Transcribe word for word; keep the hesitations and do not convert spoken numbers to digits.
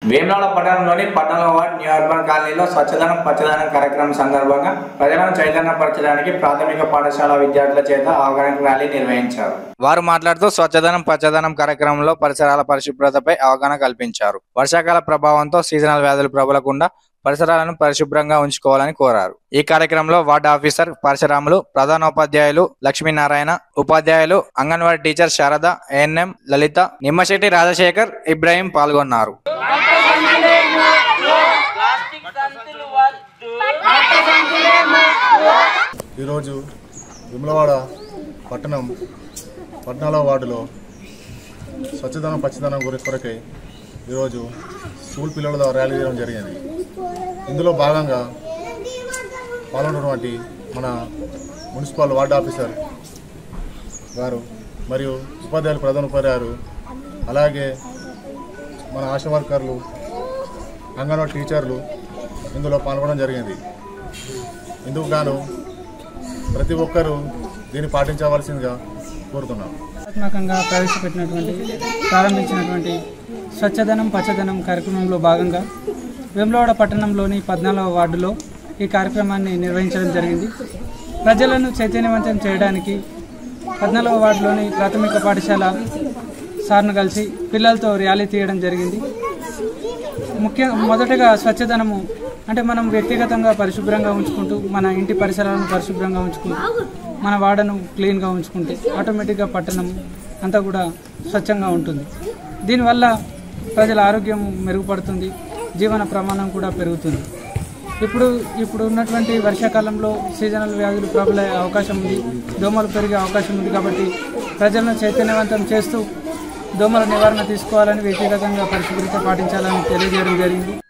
వేములవాడ పట్టణంలోని పట్టణ ward new urban కాలనీలో స్వచ్ఛదనం పచ్చదనం కార్యక్రమం సందర్భంగా ప్రజలను చైతన్యపరచడానికి ప్రాథమిక పాఠశాల విద్యార్థుల చేత అవగాహన ర్యాలీ నిర్వహించారు. వారు మాట్లాడుతూ స్వచ్ఛదనం పచ్చదనం కార్యక్రమంలో పరిసరాల పరిశుభ్రతపై అవగాహన కల్పించారు. వర్షాకాల ప్రభావంతో సీజనల్ వ్యాధులు ప్రబలకుండా పరిసరాలను పరిశుభ్రంగా ఉంచుకోవాలని కోరారు. ఈ కార్యక్రమంలో వార్డు ఆఫీసర్ పరశురాములు, ప్రధానోపాధ్యాయులు లక్ష్మీనారాయణ, ఉపాధ్యాయులు అంగన్వాడీ టీచర్ శారద, ఏఎన్ఎం లలిత, నిమ్మశెట్టి రాజశేఖర్, ఇబ్రాహీం పాల్గొన్నారు. ఈరోజు వేములవాడ పట్టణం పద్నాలుగవ వార్డులో స్వచ్ఛదనం పచ్చదనం గురి కొరకై ఈరోజు స్కూల్ పిల్లల ర్యాలీ చేయడం జరిగింది. ఇందులో భాగంగా పాల్గొన్నటువంటి మన మున్సిపల్ వార్డు ఆఫీసర్ గారు మరియు ఉపాధ్యాయులు, ప్రధాన ఉపాధ్యాయులు, అలాగే మన ఆశా వర్కర్లు, అంగన్వాడీ టీచర్లు ఇందులో పాల్గొనడం జరిగింది. ఇందుకు గాను ప్రతి ఒక్కరూ దీన్ని పాటించవలసిందిగా కోరుతున్నాం. ఆత్మకంగా ప్రవేశపెట్టినటువంటి ప్రారంభించినటువంటి స్వచ్ఛదనం పచ్చదనం కార్యక్రమంలో భాగంగా వేములవాడ పట్టణంలోని పద్నాలుగవ వార్డులో ఈ కార్యక్రమాన్ని నిర్వహించడం జరిగింది. ప్రజలను చైతన్యవంతం చేయడానికి పద్నాలుగవ వార్డులోని ప్రాథమిక పాఠశాల సార్ను కలిసి పిల్లలతో ర్యాలీ తీయడం జరిగింది. ముఖ్య మొదటగా స్వచ్ఛదనము అంటే మనం వ్యక్తిగతంగా పరిశుభ్రంగా ఉంచుకుంటూ మన ఇంటి పరిసరాలను పరిశుభ్రంగా ఉంచుకుంటూ మన వాడను క్లీన్గా ఉంచుకుంటే ఆటోమేటిక్గా పట్టణం అంతా కూడా స్వచ్ఛంగా ఉంటుంది. దీనివల్ల ప్రజల ఆరోగ్యం మెరుగుపడుతుంది, జీవన ప్రమాణం కూడా పెరుగుతుంది. ఇప్పుడు ఇప్పుడు ఉన్నటువంటి వర్షాకాలంలో సీజనల్ వ్యాధులు ప్రబలే అవకాశం ఉంది, దోమలు పెరిగే అవకాశం ఉంది. కాబట్టి ప్రజలను చైతన్యవంతం చేస్తూ దోమల నివారణ తీసుకోవాలని, వ్యక్తిగతంగా పరిశుభ్రత పాటించాలని తెలియజేయడం జరిగింది.